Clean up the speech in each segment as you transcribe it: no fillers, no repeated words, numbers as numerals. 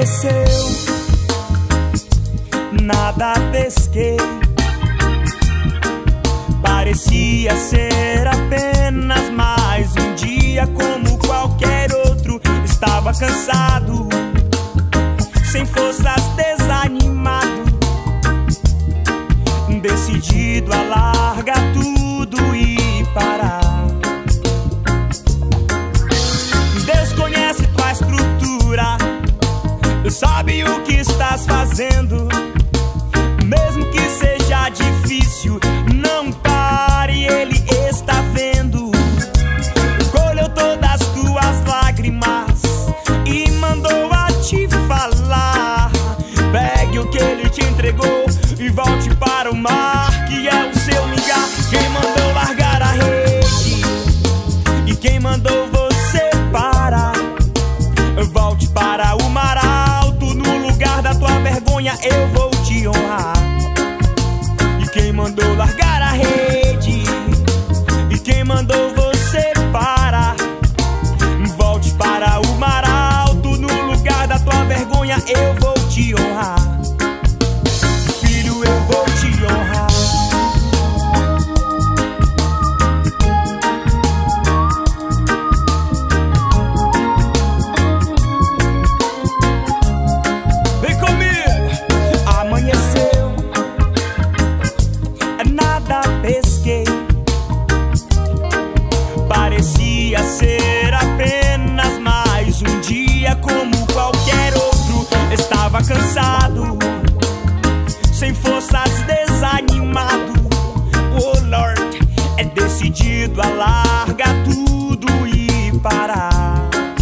amanheceu, nada pesquei. Parecia ser apenas mais um dia como qualquer outro. Estava cansado, sem forças, desanimado, decidido a largar tudo e parar. Deus conhece tua estrutura, sabe o que estás fazendo. Mesmo que seja difícil, não pare, Ele está vendo. Colheu todas as tuas lágrimas e mandou a te falar. Pegue o que Ele te entregou e volte para o mar, que é o seu lugar. Quem mandou largar a rede e quem mandou você parar? Volte para o mar alto, no lugar da tua vergonha eu vou te honrar. E quem mandou largar a rede e quem mandou você parar? Volte para o mar alto, no lugar da tua vergonha eu vou te honrar. Filho, eu vou te honrar. Vem comigo! Amanheceu, nada pesquei. Parecia ser apenas mais um dia como qualquer outro. Estava cansado, sem forças, desanimado. Oh Lord, é decidido a largar tudo e parar.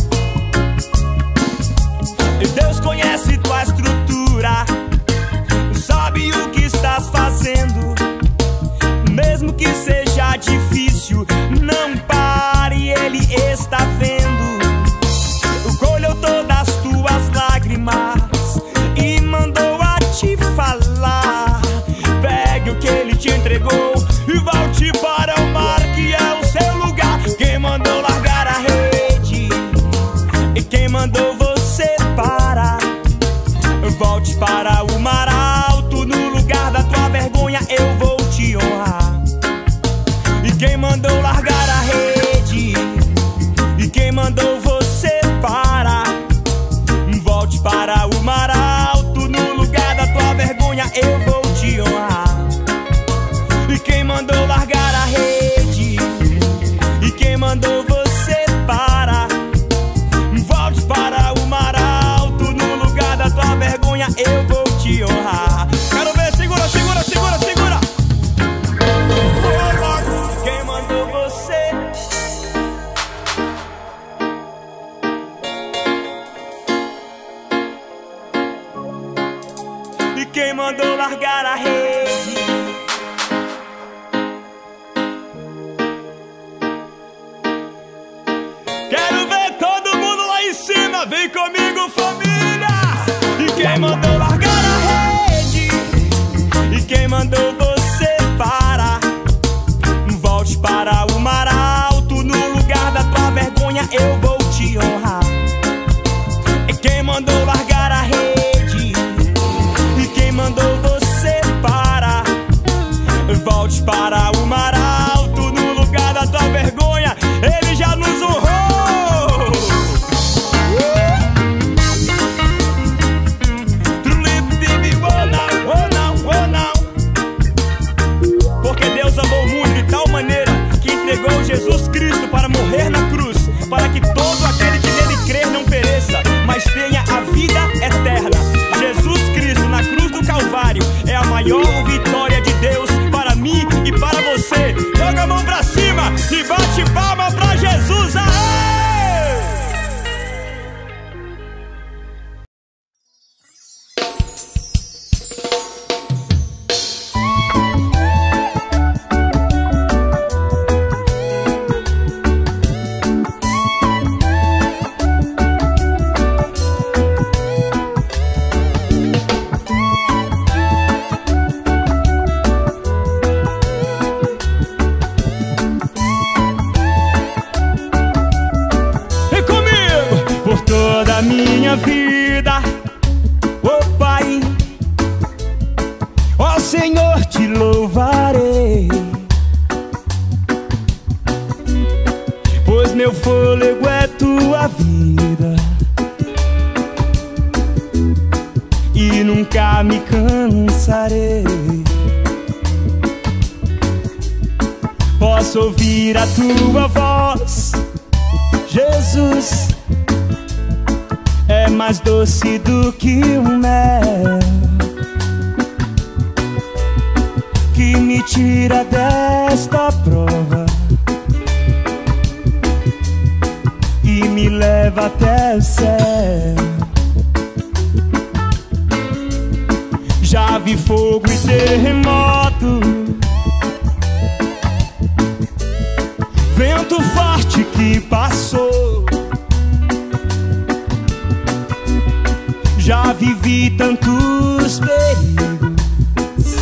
Deus conhece tua estrutura, sabe o que estás fazendo. Mesmo que seja difícil, não pare, Ele está vendo. Colheu todas as tuas lágrimas e mandou a te falar. Pegue o que Ele te entregou e volte para o mar, que é o seu lugar. Quem mandou largar a rede e quem mandou você parar? Volte para o mar alto, no lugar da tua vergonha eu vou te honrar. E quem mandou largar a rede e quem mandou você parar? Volte para o mar alto, no lugar da tua vergonha eu vou te honrar. E quem mandou largar a rede e quem mandou você parar? Volte para o mar alto, no lugar da tua vergonha eu vou te honrar. Quero ver, segura, segura, segura, segura. Oh Lord, quem mandou você? E quem mandou largar a rede? Quero ver todo mundo lá em cima, vem comigo, família! E quem mandou largar a rede e quem mandou você parar? Volte para o mar alto, no lugar da tua vergonha eu vou te honrar. E quem mandou largar a rede e quem mandou você parar? Volte para o mar alto, no lugar da tua vergonha Ele já nos honrou. Truly nunca me cansarei. Posso ouvir a tua voz, Jesus, é mais doce do que o mel, que me tira desta prova e me leva até o céu. Já vi fogo e terremoto, vento forte que passou. Já vivi tantos perigos,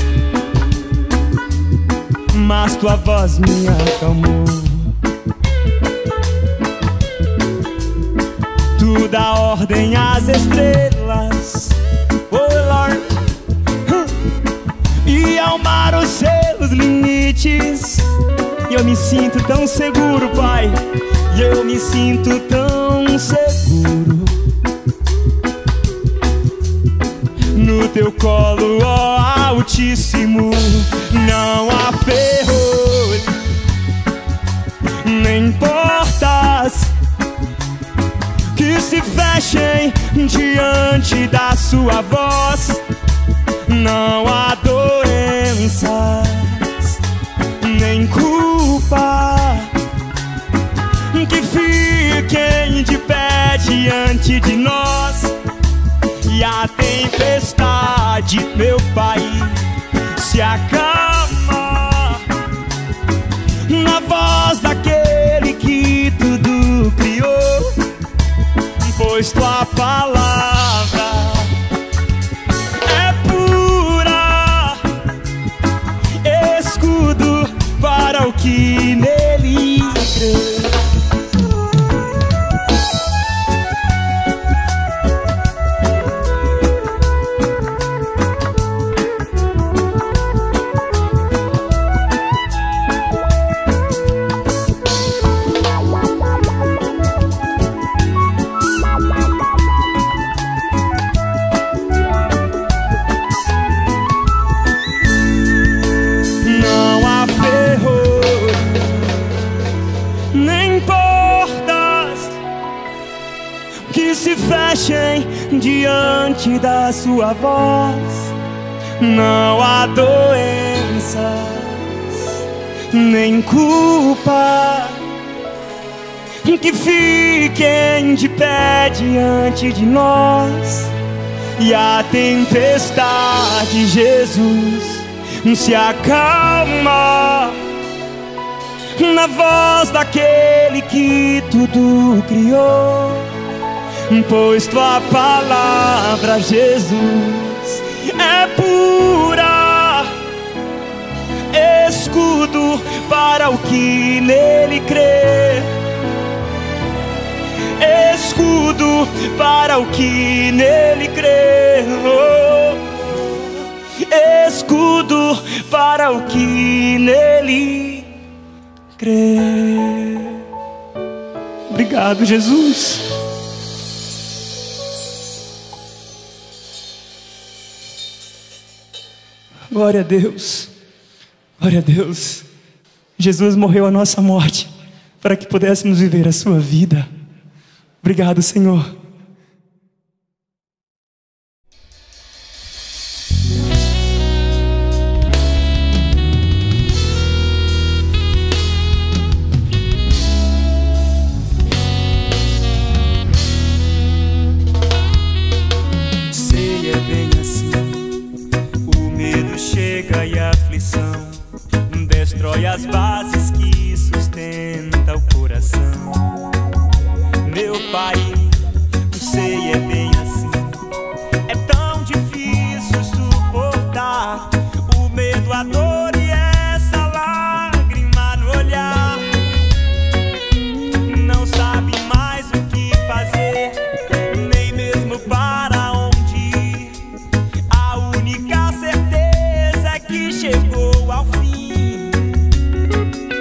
mas tua voz me acalmou. Tu dá ordem às estrelas, oh Lord, e ao mar os seus limites. E eu me sinto tão seguro, Pai, e eu me sinto tão seguro no teu colo, ó Altíssimo. Não há ferrolho, nem portas que se fechem diante da sua voz. Não há doenças, nem culpa que fiquem de pé diante de nós. E a tempestade, meu Pai, se acalma na voz daquele que tudo criou, pois tua palavra é pura, escudo para o que nele crê. Fechem diante da sua voz. Não há doenças, nem culpa que fiquem de pé diante de nós. E a tempestade, Jesus, se acalma na voz daquele que tudo criou, pois tua palavra, Jesus, é pura, escudo para o que nele crê, escudo para o que nele crê, escudo para o que nele crê. Obrigado, Jesus. Glória a Deus, glória a Deus. Jesus morreu a nossa morte para que pudéssemos viver a sua vida. Obrigado, Senhor. Sei, é bem assim. Chega e a aflição destrói as bases que sustentam o coração. Meu Pai, sei, é bem assim. É tão difícil suportar o medo, a dor e essa lágrima no olhar. Não sabe mais o que fazer, nem mesmo para onde ir. A única certeza que chegou ao fim.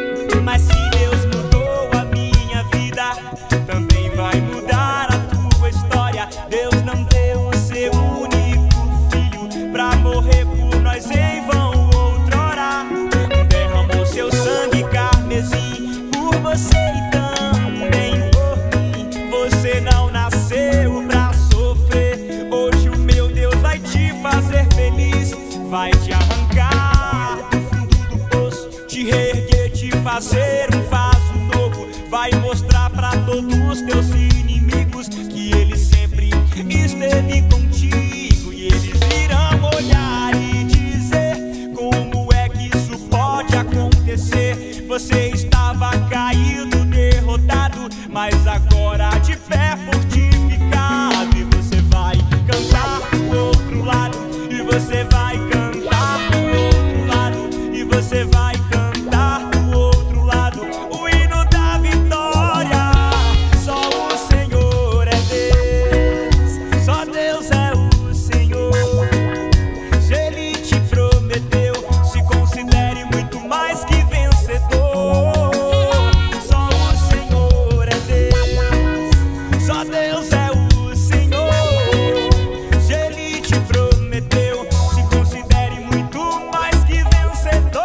vai te arrancar do fundo do poço, te reerguer, te fazer um vaso novo. Vai mostrar pra todos os teus inimigos que ele sempre esteve contigo. E eles irão olhar e dizer: como é que isso pode acontecer? Você estava caído, derrotado, mas agora de pé fortificado. E você vai cantar do outro lado, e você vai cantar do outro lado, e você vai cantar do outro lado o hino da vitória. Só o Senhor é Deus, só Deus é o Senhor. Se Ele te prometeu, se considere muito mais que vencedor. Só o Senhor é Deus, só Deus é o Senhor. Se Ele te prometeu, se considere muito mais que vencedor.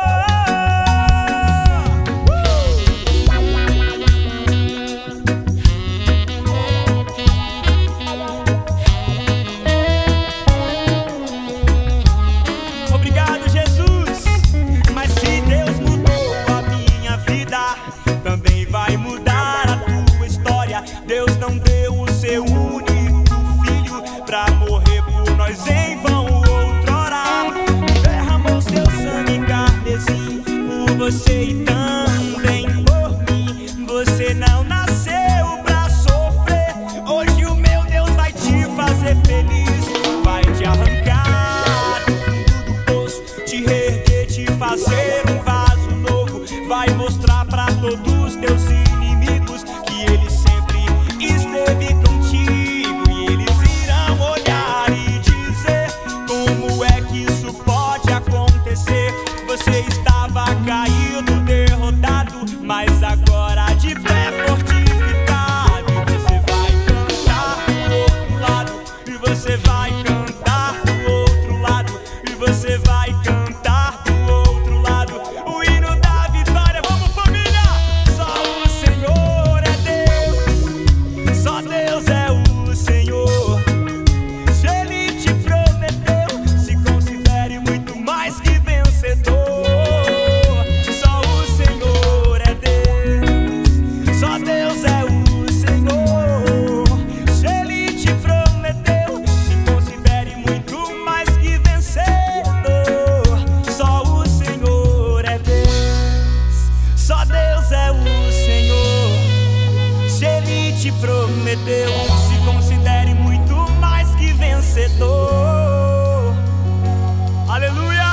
Obrigado, Jesus. Mas se Deus mudou a minha vida, também vai mudar a tua história. Deus não deu o seu único filho pra morrer por nós em vão outrora. Derramou seu sangue carmesim por você e também por mim. Você não nasceu pra sofrer. Hoje o meu Deus vai te fazer feliz. Vai te arrancar do fundo do poço, te reerguer, te fazer um vaso novo. Vai mostrar pra todos os teus inimigos que ele sempre esteve contigo. E eles irão olhar e dizer: como é que isso pode acontecer? Você estava caído, derrotado, mas agora de pé fortificado. E você vai cantar do outro lado, e você vai cantar do outro lado, e você vai cantar do outro lado o hino da vitória. Vamos, família! Só o Senhor é Deus, só Deus é o Senhor. Se Ele te prometeu, se considere muito mais que vencedor. Só o Senhor é Deus, só Deus é o Senhor. Se Ele te prometeu, se considere muito mais que vencedor. Só o Senhor é Deus, só Deus é o Senhor. Se Ele te prometeu, se considere muito mais que vencedor. Aleluia!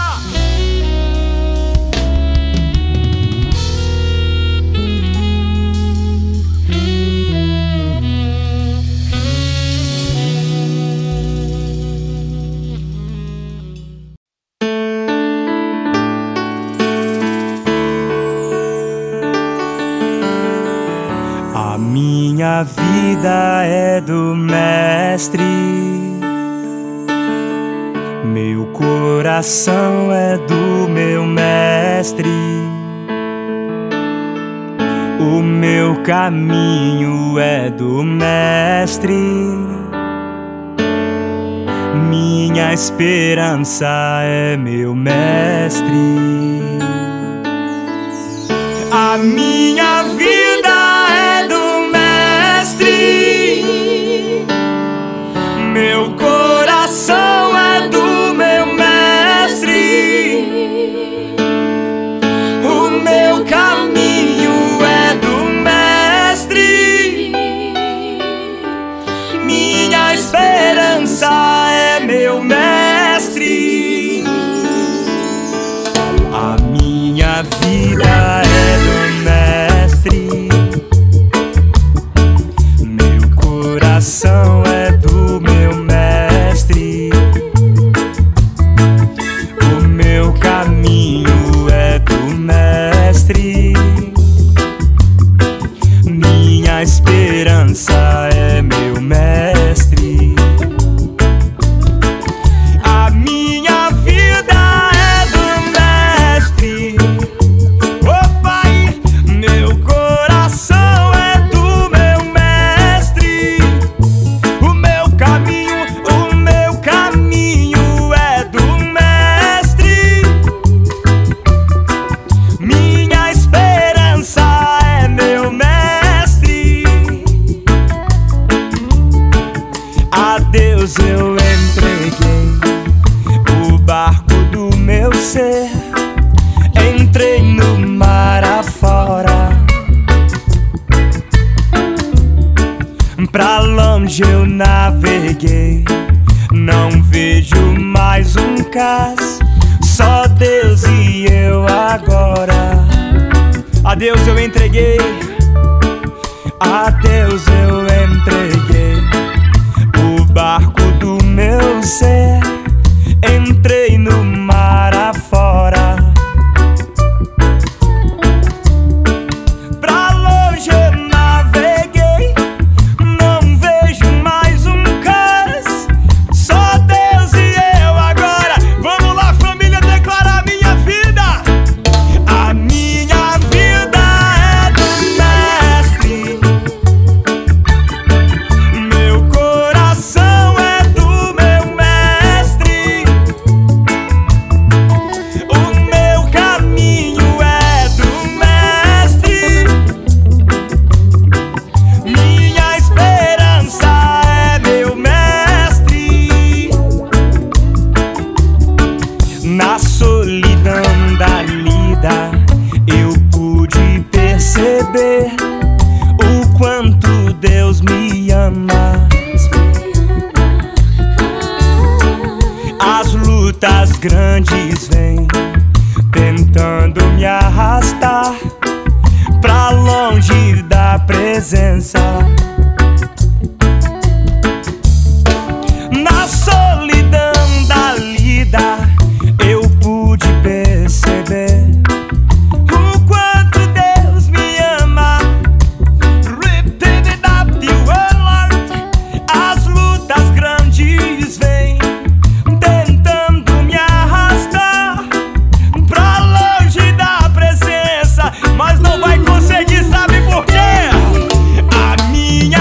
A minha vida é do Mestre, meu coração é do meu Mestre, o meu caminho é do Mestre, minha esperança é meu Mestre. A minha vida é do Mestre, meu coração é do meu Mestre, o meu caminho é do Mestre, minha esperança é meu Mestre. A minha vida é do Mestre, meu coração é do meu Mestre, o meu caminho é do Mestre, minha esperança é meu Mestre. A minha vida é do Mestre, oh! ser, entrei no mar afora. Pra longe eu naveguei, não vejo mais um cais, só Deus e eu agora. A Deus eu entreguei, a Deus eu entreguei o barco do meu ser, entrei no mar afora. Pra longe eu naveguei, não vejo mais um cais, só Deus e eu agora. Vamos lá, família, declarar minha vida. A minha vida é do Mestre, meu coração é do meu Mestre, o meu caminho é do Mestre, minha esperança é meu Mestre. Na solidão da lida eu pude perceber o quanto Deus me ama. As lutas grandes vêm tentando me arrastar pra longe da presença. Na solidão da lida eu pude perceber o quanto Deus me ama. Repeat it up, you Lord. As lutas grandes vêm tentando me arrastar pra longe da presença, mas não vai conseguir, sabe por quê? A minha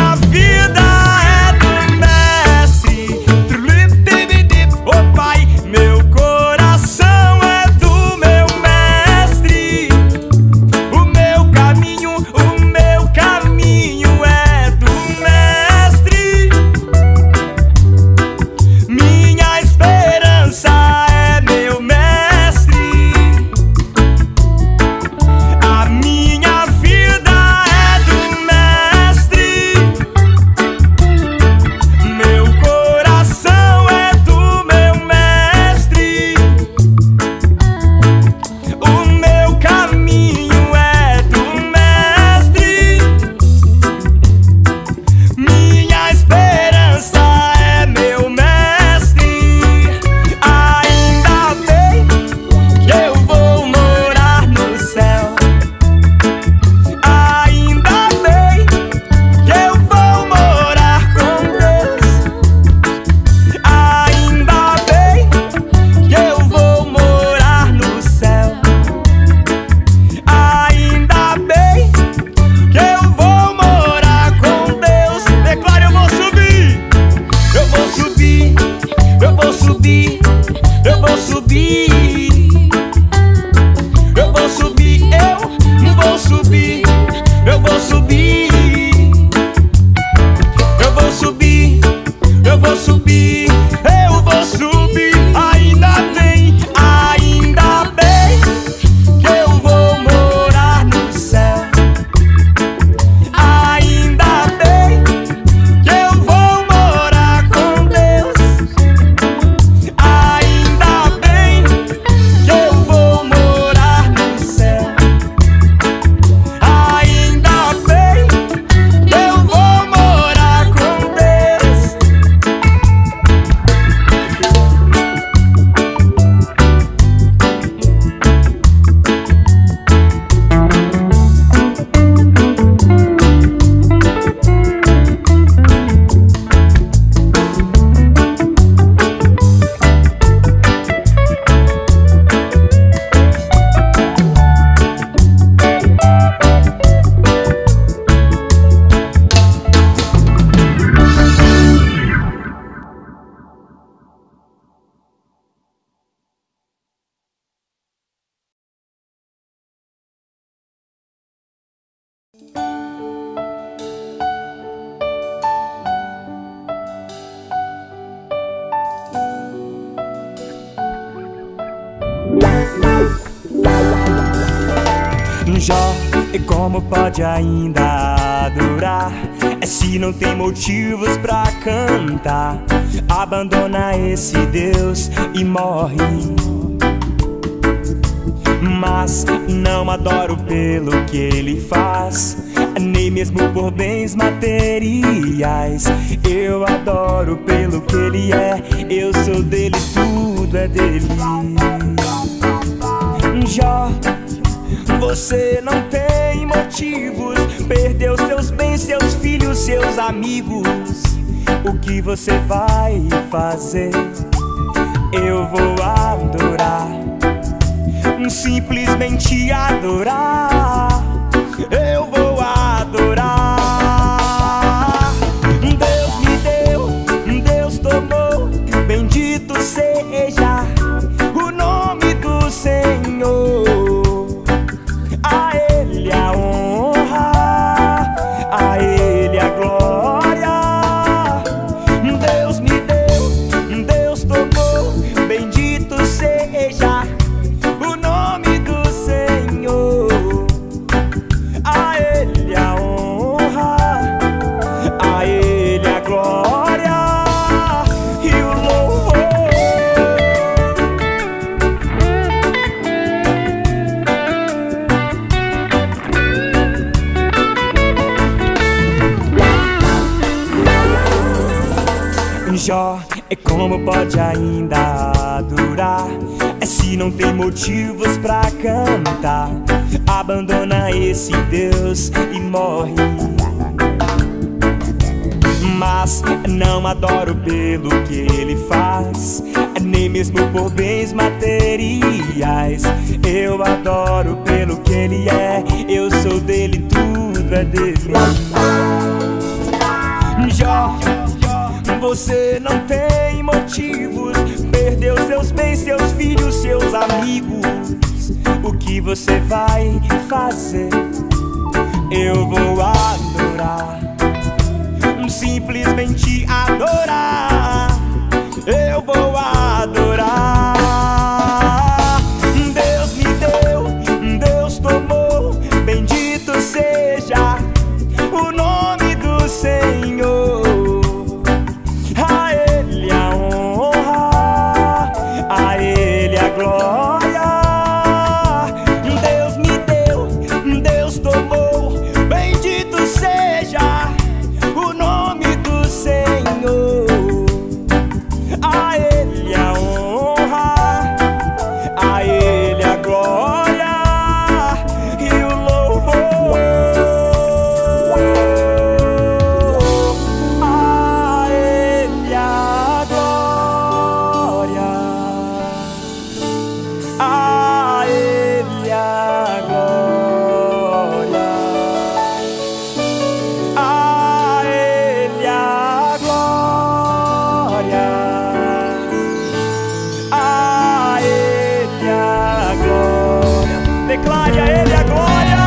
Jó, e como pode ainda adorar? É se não tem motivos pra cantar. Abandona esse Deus e morre. Mas não adoro pelo que ele faz, nem mesmo por bens materiais. Eu adoro pelo que ele é. Eu sou dele, tudo é dele. Jó, você não tem motivos. Perdeu seus bens, seus filhos, seus amigos. O que você vai fazer? Eu vou adorar, simplesmente adorar. Eu vou adorar. Deus me deu, Deus tomou. Bendito seja o nome do Senhor. A Ele a honra, a Ele a glória. Deus me deu, Deus tomou. Bendito seja o nome do Senhor. A Ele a honra, a Ele a glória e o louvor. Jó, é como pode ainda adorar? É se não tem motivos pra cantar. Abandona esse Deus e morre. Mas não adoro pelo que ele faz, nem mesmo por bens materiais. Eu adoro pelo que ele é. Eu sou dele, tudo é dele. Jó, você não tem motivos. Perdeu seus bens, seus filhos, seus amigos. O que você vai fazer? Eu vou adorar, simplesmente adorar. Eu vou adorar. Deus me deu, Deus tomou. Bendito seja o nome do Senhor. A Ele a honra, a Ele a glória. Deus me deu, Deus tomou. Bendito seja o nome do Senhor. A Ele a honra, a Ele a glória e o louvor. A Ele a glória, a Ele a glória, a Ele a glória, a Ele a glória. Declare a Ele a glória.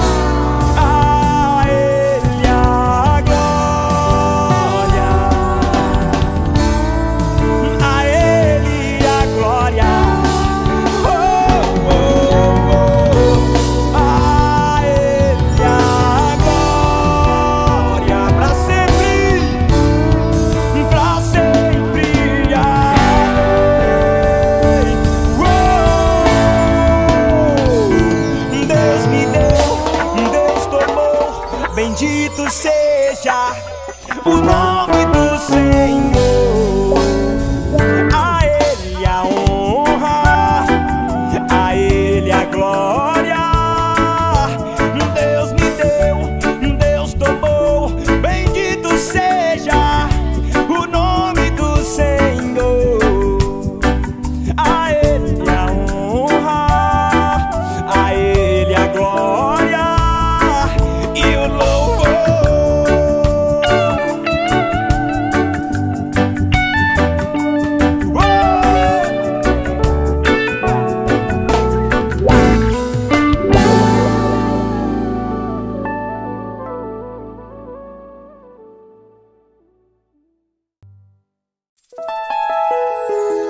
A Ele a glória, a Ele a glória. Oh, oh, oh. A Ele a glória pra sempre, pra sempre. Amém. Deus me deu, Deus tomou. Bendito seja o nome do Senhor. A Ele a honra, a Ele a glória. Deus me deu, Deus tomou. Bendito seja o nome do Senhor. A Ele a honra, a Ele a glória e o louvor.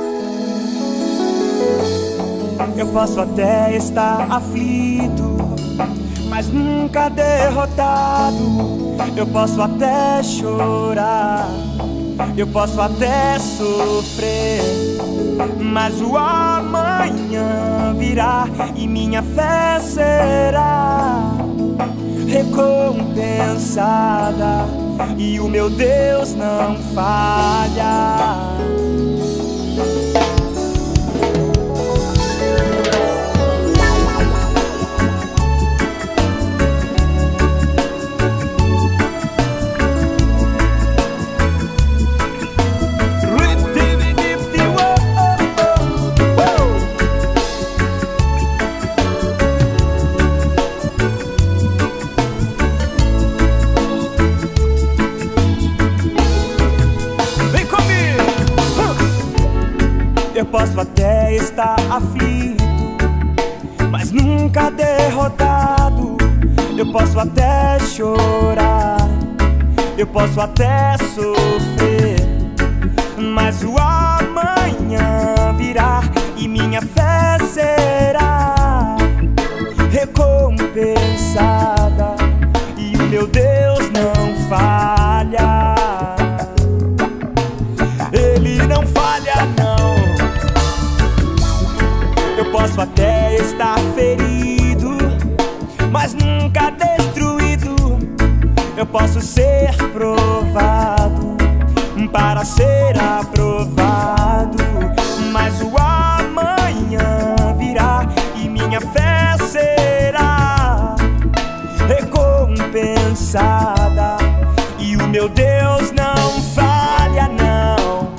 Eu posso até estar aflito, mas nunca derrotado. Eu posso até chorar, eu posso até sofrer, mas o amanhã virá e minha fé será recompensada, e o meu Deus não falha. Eu posso até estar aflito, mas nunca derrotado. Eu posso até chorar, eu posso até sofrer, mas o amanhã virá e minha fé será recompensada, e o meu Deus não falha. Ele não falha, não. Eu posso até estar ferido, mas nunca destruído. Eu posso ser provado para ser aprovado, mas o amanhã virá e minha fé será recompensada, e o meu Deus não falha, não.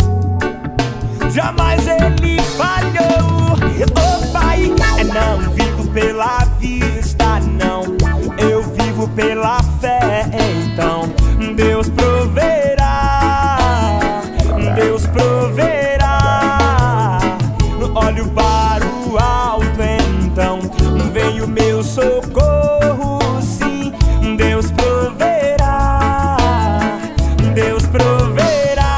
Jamais ele falhou. Oh Pai, não vivo pela vista, não, eu vivo pela fé. Então Deus proverá, Deus proverá. Olho para o alto, então vem o meu socorro. Sim, Deus proverá, Deus proverá.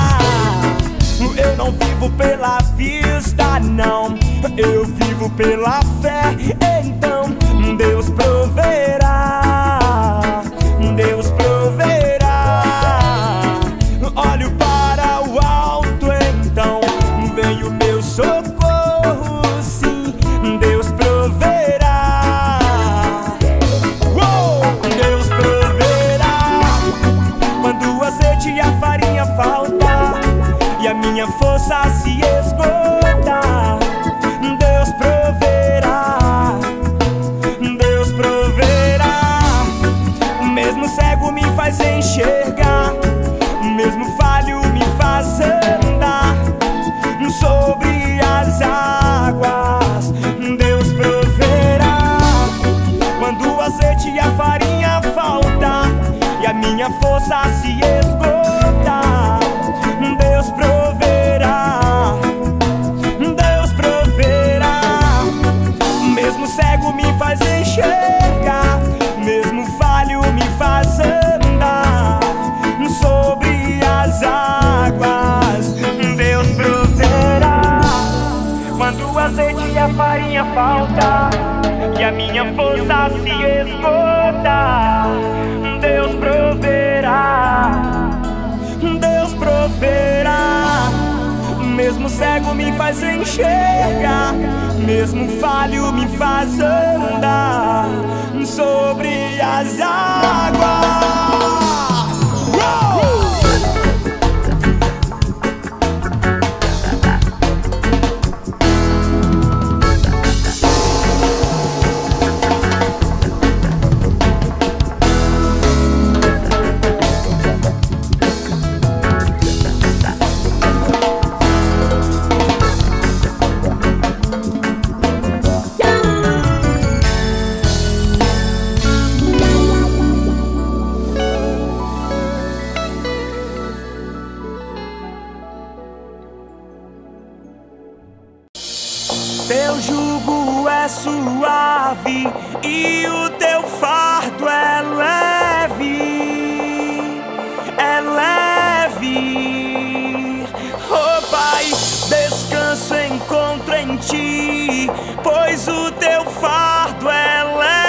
Eu não vivo pela vista, não, eu vivo pela fé. Então Deus proverá, Deus proverá. Olho para o alto, então vem o meu socorro. Sim, Deus proverá. Deus proverá. Quando o azeite e a farinha faltam e a minha força se esgota, Deus proverá, Deus proverá. Mesmo cego me faz enxergar, mesmo falho me faz andar sobre as águas. Deus proverá. Quando o azeite e a farinha faltam e a minha força se esgota, Deus proverá, Deus proverá. Mesmo cego me faz enxergar, mesmo falho me faz andar sobre as águas. Deus proverá. Quando o azeite e a farinha faltam e a minha força se esgota, Deus proverá, Deus proverá. Mesmo cego me faz enxergar, mesmo falho me faz andar sobre as águas. Teu jugo é suave e o teu fardo é leve, é leve. Oh Pai, descanso encontro em ti, pois o teu fardo é leve.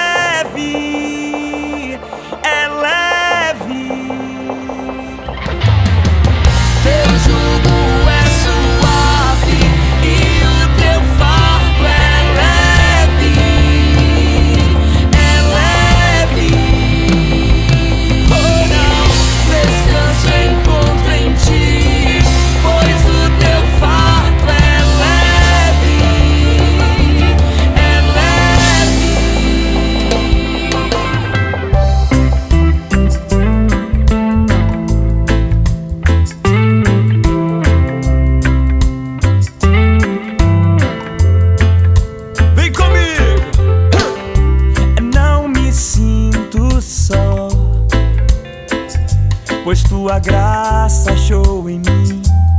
graça achou em mim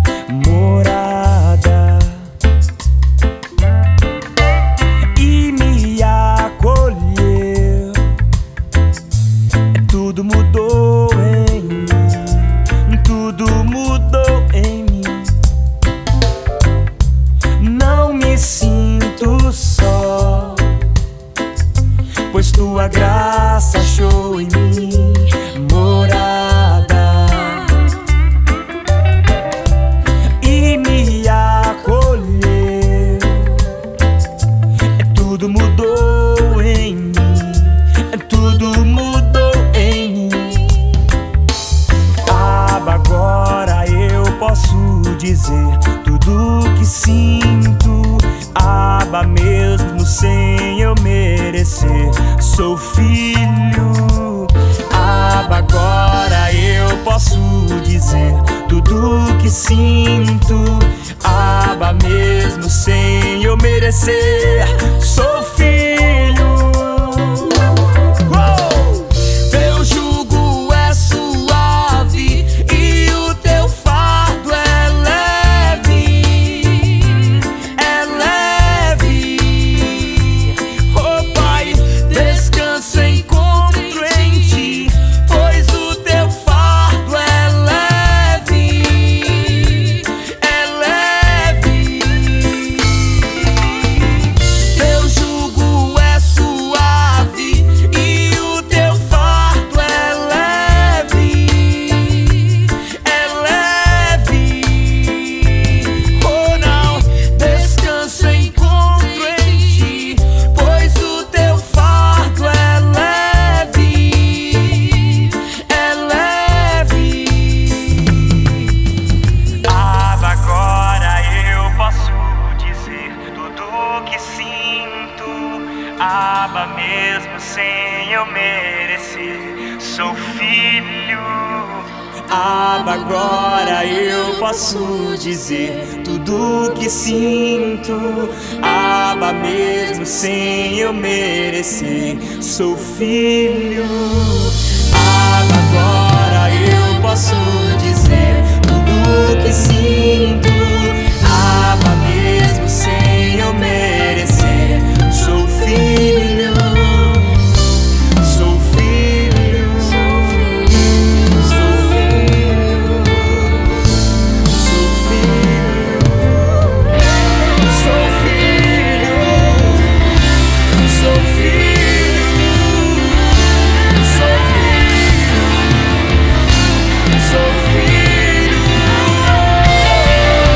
morada e me acolheu. Tudo mudou em mim, tudo mudou em mim. Não me sinto só, pois tua graça achou em mim morada e me acolheu. Tudo mudou em mim, tudo mudou em mim. Agora eu posso dizer tudo que sinto. Mesmo sem eu merecer, sou filho. Agora eu posso dizer tudo que sinto. Mesmo sem eu merecer, sou filho. Teu jugo é suave e o teu fardo é leve. É leve. Oh Pai, descanso encontro em ti, pois o teu fardo é leve. É leve. Teu jugo é suave e o teu fardo é leve. É leve. Oh não, descanso encontro em ti, pois o teu fardo é leve. É leve. Agora eu posso dizer tudo que sinto. Mesmo sem eu merecer, sou filho. Agora eu posso dizer tudo que sinto. Mesmo sem eu merecer, sou filho. Agora eu posso dizer tudo que sinto. Mesmo sem eu merecer, sou filho. Sou filho. Sou filho. Sou filho. Sou filho. Sou filho. Sou filho. Sou filho. Sou filho.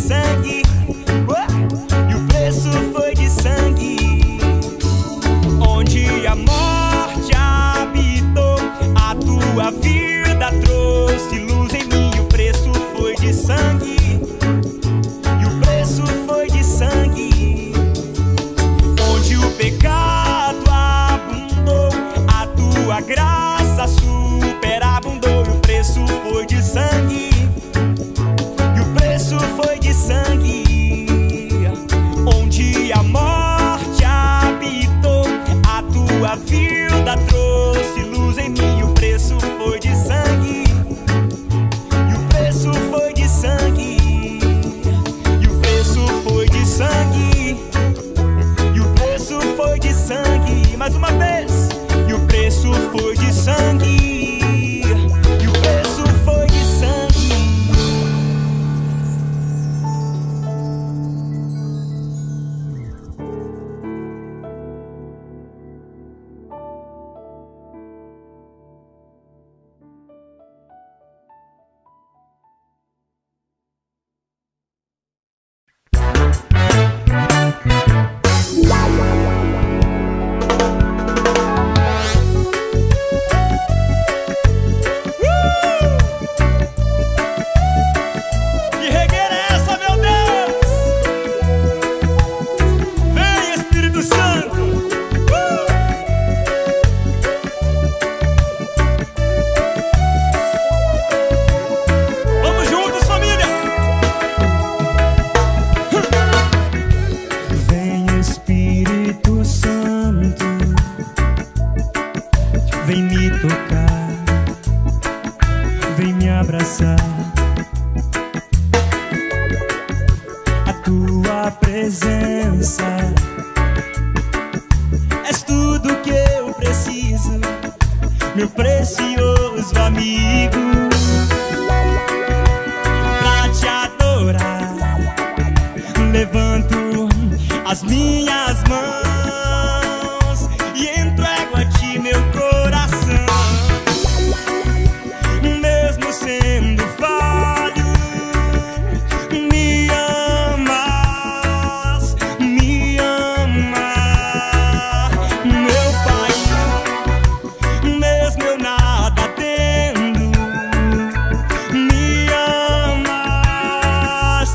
sangue, e o preço foi de sangue. Onde a morte habitou, a tua vida trouxe luz em mim. O preço foi de sangue, e o preço foi de sangue. Onde o pecado abundou, a tua graça superabundou. E o preço foi de sangue, e o preço foi de sangue. Onde a morte habitou, a tua vida trouxe luz em mim. O preço foi de sangue, e o preço foi de sangue. E o preço foi de sangue, e o preço foi de sangue. Mais uma vez. E o preço foi de sangue, e o preço foi de sangue. Vem me tocar, vem me abraçar. A tua presença és tudo que eu preciso, meu precioso amigo. Pra te adorar, levanto as minhas mãos e entrego a ti meu coração. Mesmo sendo falho, me amas, meu Pai. Mesmo eu nada tendo, me amas.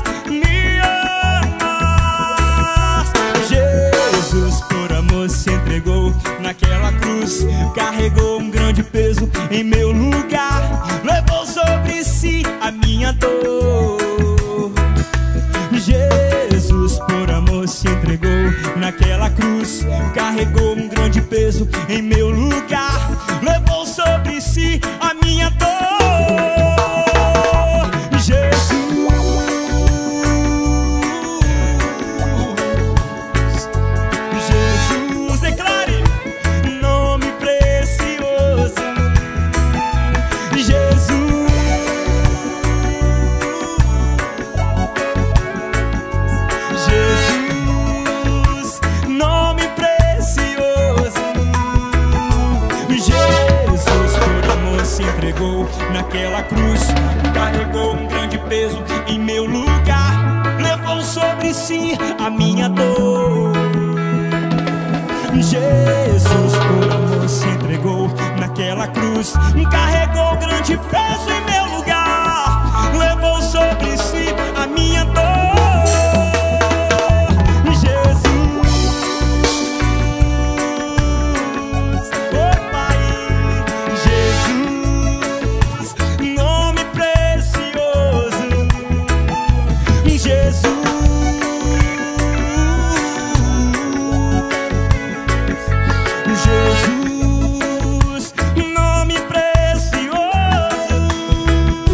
Jesus por amor se entregou naquela cruz, carregou um grande peso em meu lugar, levou sobre si a minha dor. Jesus por amor se entregou naquela cruz, carregou um grande peso em meu lugar, levou sobre si a minha dor. Jesus, declare, nome precioso. Jesus, Jesus, nome precioso. Jesus por amor se entregou naquela cruz, carregou um grande peso em meu lugar, levou sobre si a minha dor. Jesus por amor se entregou naquela cruz, carregou grande peso em meu lugar, levou sobre si a minha dor. Jesus, oh Pai, Jesus, nome precioso. Jesus, Jesus, nome precioso.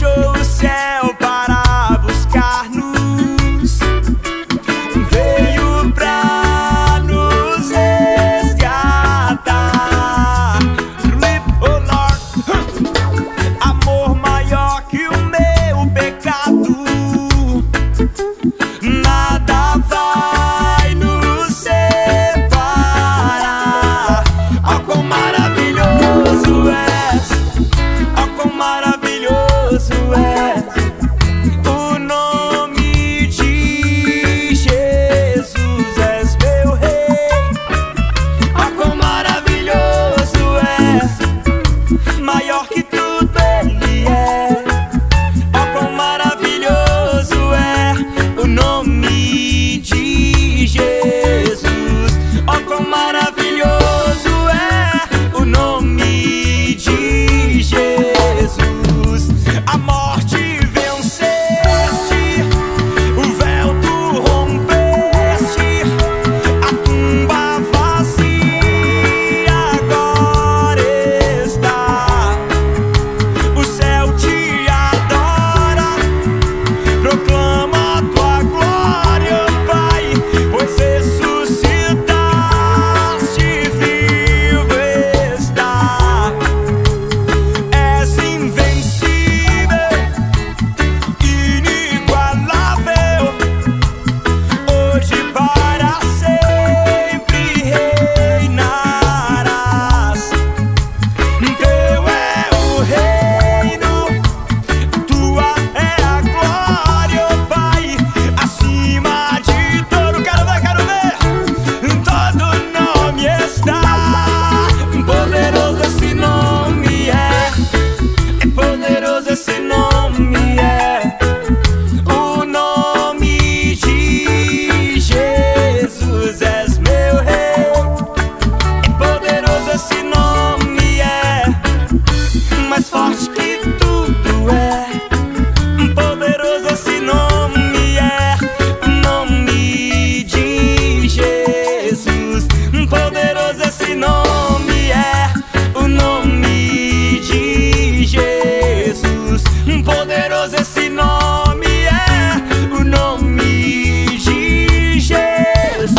deixou o céu para buscar-nos, veio pra nos resgatar. Oh Lord, amor maior que o meu pecado, nada vai nos separar. Oh, quão maravilhoso és, oh, quão maravilhoso és o nome de Jesus. És meu rei, oh, quão maravilhoso és, maior que tudo ele é. Oh, quão maravilhoso é o nome de Jesus. Oh, quão maravilhoso é o nome de Jesus. A morte venceste, o véu tu rompeste, a tumba vazia agora está. O céu te adora, proclama tua glória, Pai, pois ressuscitaste, vivo está. És invencível, inigualável, hoje para sempre reinarás. Teu é o reino, tua é a glória, Pai, acima de todo. Quero ver, todo nome está. Poderoso esse nome é poderoso esse nome é o nome de Jesus. És meu rei, poderoso esse nome é, mais forte que tudo é. Poderoso esse nome é o nome de Jesus. Poderoso esse nome é o nome de Jesus. Poderoso esse nome é o nome de Jesus.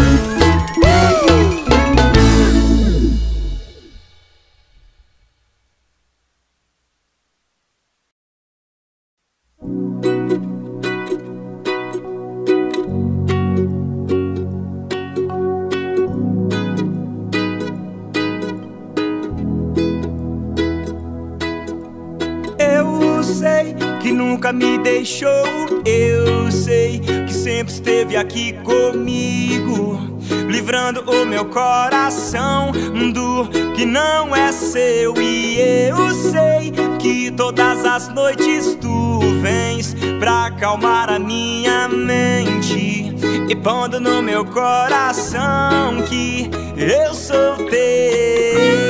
Eu sei que nunca me deixou, eu sei que sempre esteve aqui comigo, livrando o meu coração do que não é seu. E eu sei que todas as noites tu vens pra acalmar a minha mente e pondo no meu coração que eu sou teu.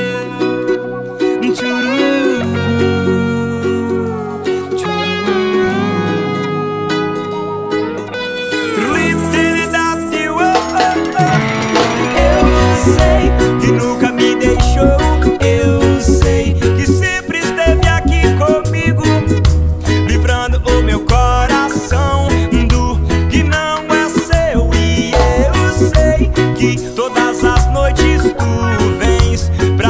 Sei que nunca me deixou, eu sei que sempre esteve aqui comigo, livrando o meu coração do que não é seu. E eu sei que todas as noites tu vens pra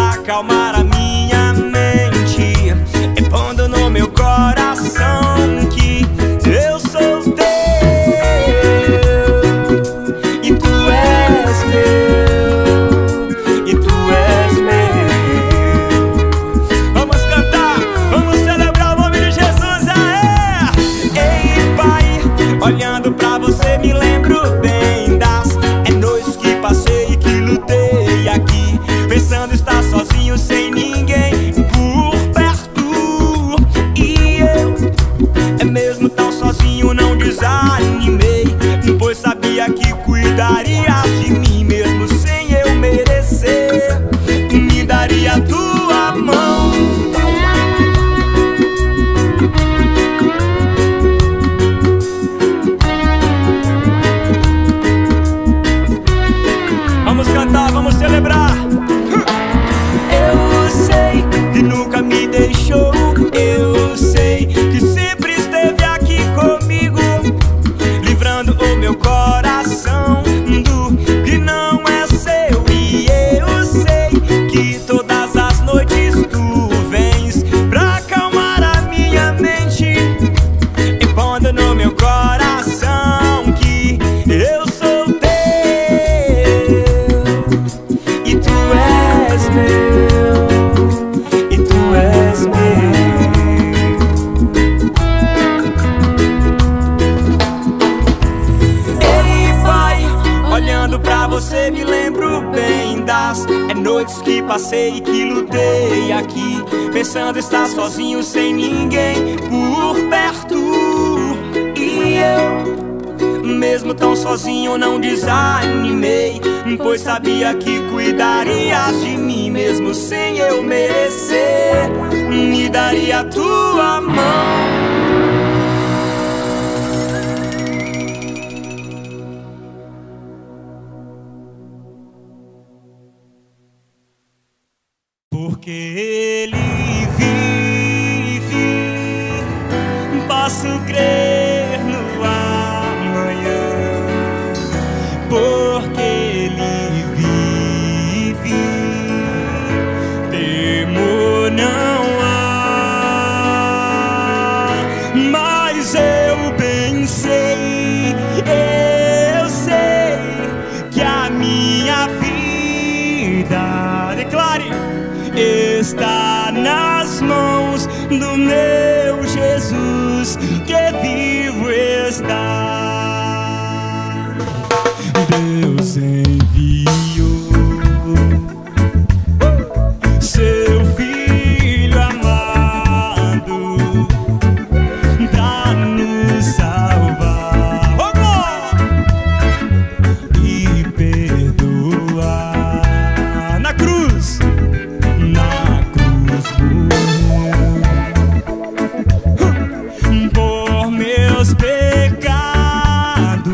passei, que lutei aqui, pensando estar sozinho sem ninguém por perto. E eu, mesmo tão sozinho, não desanimei, pois sabia que cuidarias de mim, mesmo sem eu merecer, me daria a tua mão. Porque Ele vive, posso crer no amanhã. Porque Ele vive, temor não há. Mas eu bem sei, eu sei que a minha vida, declare, está nas mãos do meu Jesus, que vivo está. Deus enviou seu Filho amado pra nos salvar, e perdoar. Na cruz por meus pecados,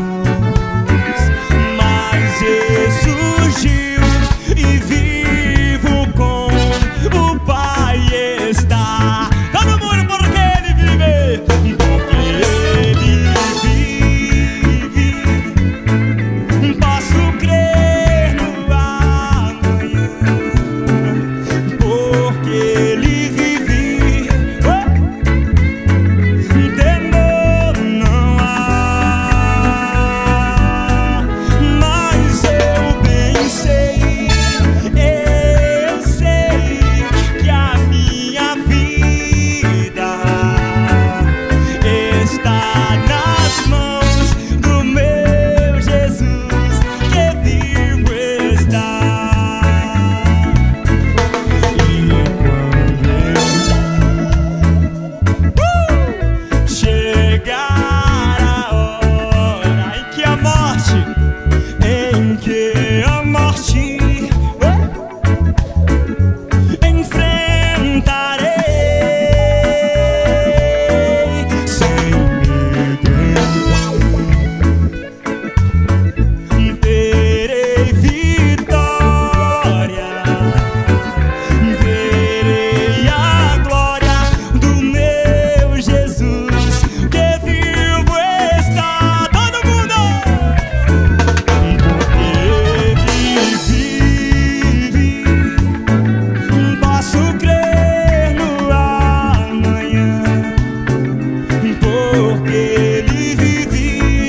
mas ressurgiu e vivo com o Pai está. Todo mundo, porque Ele vive, porque Ele vive, posso crer no amanhã. Porque Ele vive, temor não há. Mas eu bem sei, eu sei que a minha vida está nas mãos do meu Jesus, que vivo está. Chegar a hora em que a morte enfrentarei sem medo, terei vitória, verei a glória do meu Jesus, que vivo está. Todo mundo, porque Ele vive, posso crer no amanhã. Porque Ele vive,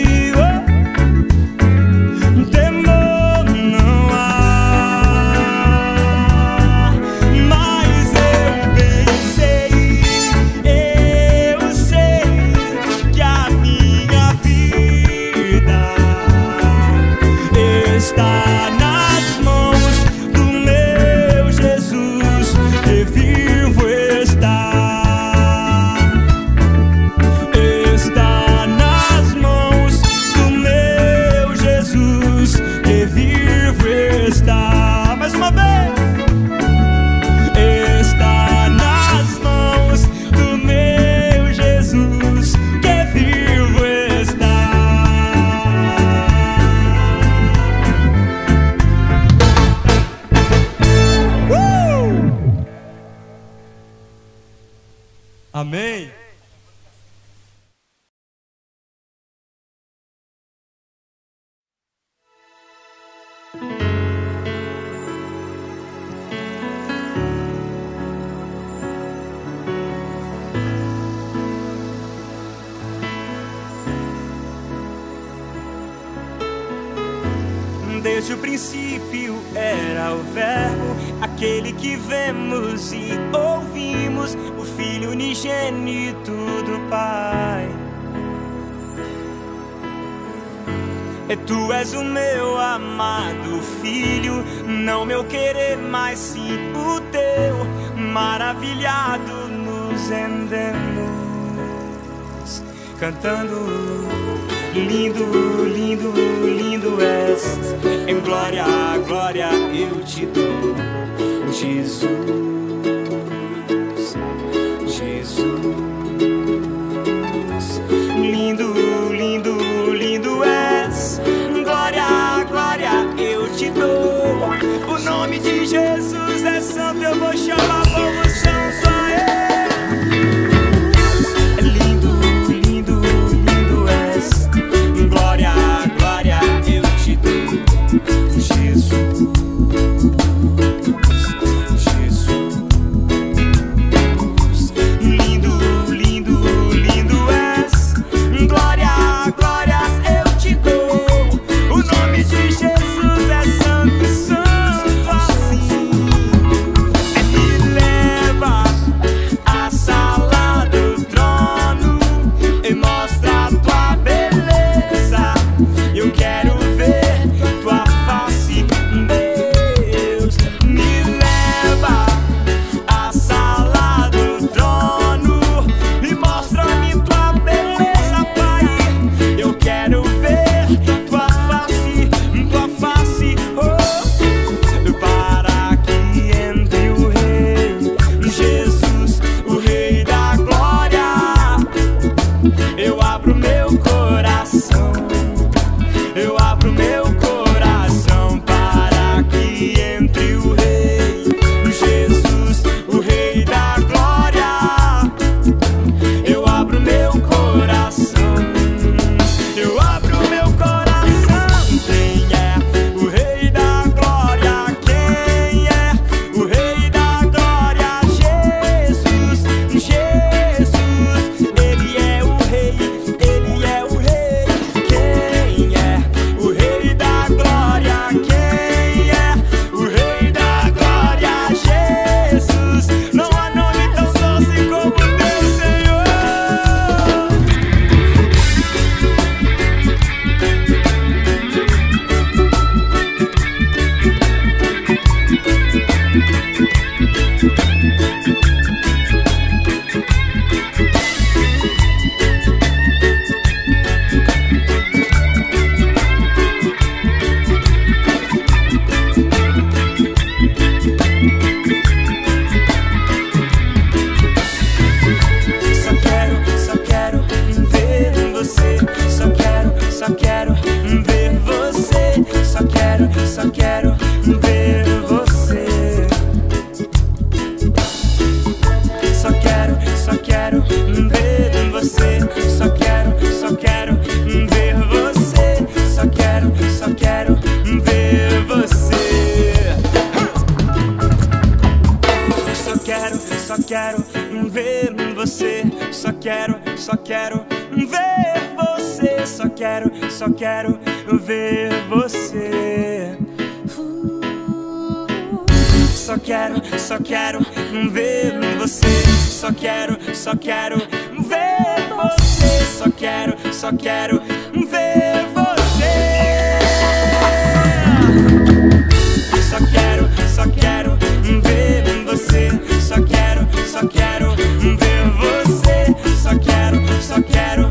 temor não há. Mas eu bem sei, eu sei que a minha vida está nas mãos do meu Jesus, que vivo está. Está nas mãos do meu Jesus, que vivo está. Mais uma vez. Está nas mãos do meu Jesus, que vivo está. Amém. Desde o princípio era o Verbo, aquele que vemos e ouvimos, o Filho unigênito do Pai. Tu és o meu amado filho, não meu querer, mas sim o teu. Maravilhado nos rendemos, cantando: lindo, lindo, lindo és. Em glória, glória eu te dou, Jesus, Jesus. Lindo, lindo, lindo és. Glória, glória eu te dou. O nome de Jesus é santo, eu vou chamar povo santo a ele. Lindo, lindo, lindo és. Glória, glória eu te dou, Jesus, Jesus. Lindo, lindo, lindo és. Glória, glória eu te dou. O nome de Jesus é santo, santo assim. Me leva à sala do trono e mostra a tua beleza. Eu quero ver tua face, Deus. Me leva à sala do trono e mostra-me tua beleza, Pai. Eu quero ver tua face, oh, para que entre o Rei Jesus, o Rei da glória. Eu abro meu coração, eu abro meu coração para que entre o Rei Jesus, o Rei da glória. Eu abro meu coração, eu abro meu coração. Quem é o Rei da glória? Quem é o Rei da glória? Jesus, Jesus. Ele é o Rei, ele é o Rei. Quem é o Rei da glória? Quem é o Rei da glória? Jesus. Não há nome tão doce como teu, Senhor. Só quero ver você. Só quero ver você. Só quero ver você. Só quero ver você. Só quero ver você. Só quero ver você. Só quero ver você. Só quero ver você. Só quero ver você. Só quero ver você. Só quero ver você. Só quero ver você. Só quero ver você. Só quero ver você. Só quero